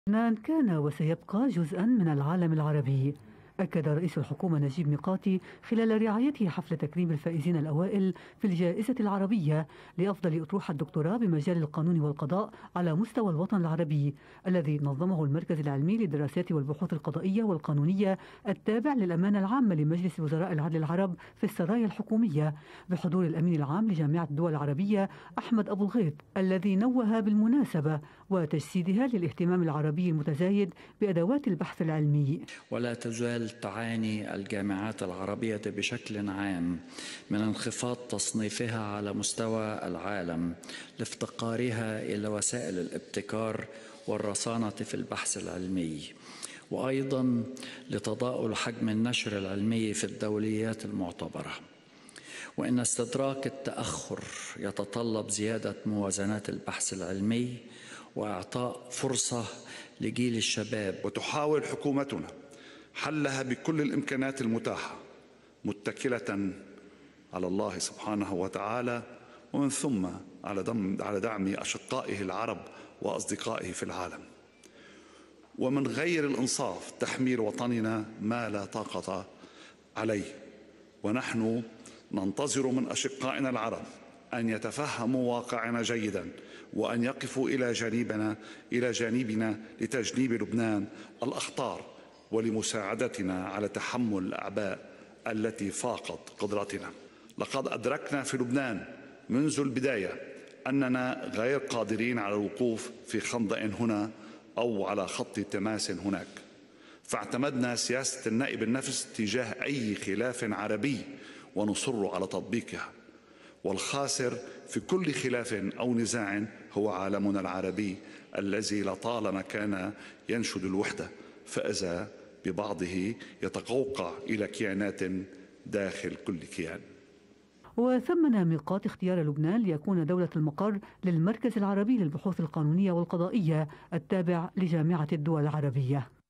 لبنان كان وسيبقى جزءا من العالم العربي. أكد رئيس الحكومة نجيب ميقاتي خلال رعايته حفل تكريم الفائزين الأوائل في الجائزة العربية لأفضل أطروحة الدكتوراه بمجال القانون والقضاء على مستوى الوطن العربي، الذي نظمه المركز العلمي للدراسات والبحوث القضائية والقانونية التابع للأمانة العامة لمجلس وزراء العدل العرب في السرايا الحكومية، بحضور الأمين العام لجامعة الدول العربية أحمد أبو الغيط، الذي نوه بالمناسبة وتجسيدها للاهتمام العربي المتزايد بأدوات البحث العلمي. ولا تزال تعاني الجامعات العربية بشكل عام من انخفاض تصنيفها على مستوى العالم لافتقارها إلى وسائل الابتكار والرصانة في البحث العلمي، وأيضا لتضاؤل حجم النشر العلمي في الدوليات المعتبرة. وإن استدراك التأخر يتطلب زيادة موازنات البحث العلمي وإعطاء فرصة لجيل الشباب. وتحاول حكومتنا حلها بكل الإمكانات المتاحة، متكلة على الله سبحانه وتعالى، ومن ثم على دعم أشقائه العرب وأصدقائه في العالم. ومن غير الإنصاف تحميل وطننا ما لا طاقة عليه، ونحن ننتظر من أشقائنا العرب أن يتفهموا واقعنا جيدا، وأن يقفوا إلى جانبنا لتجنيب لبنان الأخطار ولمساعدتنا على تحمل الأعباء التي فاقت قدرتنا. لقد أدركنا في لبنان منذ البداية أننا غير قادرين على الوقوف في خندق هنا أو على خط تماس هناك، فاعتمدنا سياسة النائب النفس تجاه أي خلاف عربي ونصر على تطبيقها، والخاسر في كل خلاف أو نزاع هو عالمنا العربي الذي لطالما كان ينشد الوحدة، فإذا ببعضه يتقوقع إلى كيانات داخل كل كيان. وثمن ميقات اختيار لبنان ليكون دولة المقر للمركز العربي للبحوث القانونية والقضائية التابع لجامعة الدول العربية.